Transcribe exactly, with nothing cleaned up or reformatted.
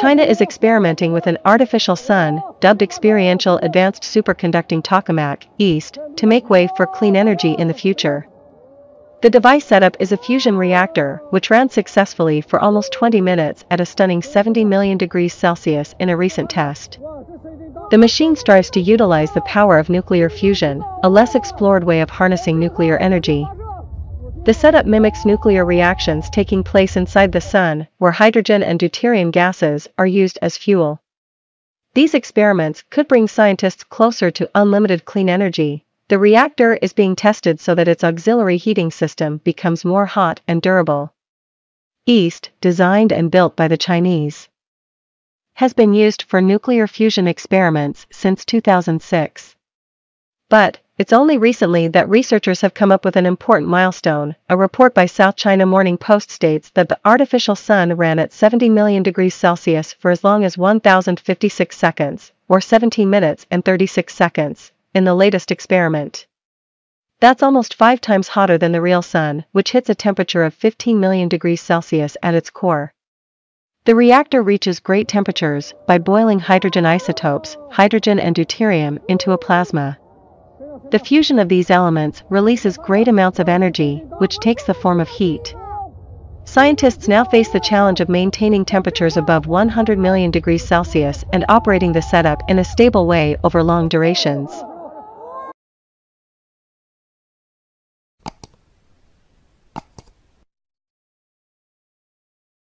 China is experimenting with an artificial sun, dubbed Experiential Advanced Superconducting Tokamak, East, to make way for clean energy in the future. The device setup is a fusion reactor, which ran successfully for almost twenty minutes at a stunning seventy million degrees Celsius in a recent test. The machine strives to utilize the power of nuclear fusion, a less explored way of harnessing nuclear energy. The setup mimics nuclear reactions taking place inside the sun, where hydrogen and deuterium gases are used as fuel. These experiments could bring scientists closer to unlimited clean energy. The reactor is being tested so that its auxiliary heating system becomes more hot and durable. East, designed and built by the Chinese, has been used for nuclear fusion experiments since two thousand six. But, it's only recently that researchers have come up with an important milestone. A report by South China Morning Post states that the artificial sun ran at seventy million degrees Celsius for as long as one thousand fifty-six seconds, or seventeen minutes and thirty-six seconds, in the latest experiment. That's almost five times hotter than the real sun, which hits a temperature of fifteen million degrees Celsius at its core. The reactor reaches great temperatures by boiling hydrogen isotopes, hydrogen and deuterium, into a plasma. The fusion of these elements releases great amounts of energy, which takes the form of heat. Scientists now face the challenge of maintaining temperatures above one hundred million degrees Celsius and operating the setup in a stable way over long durations.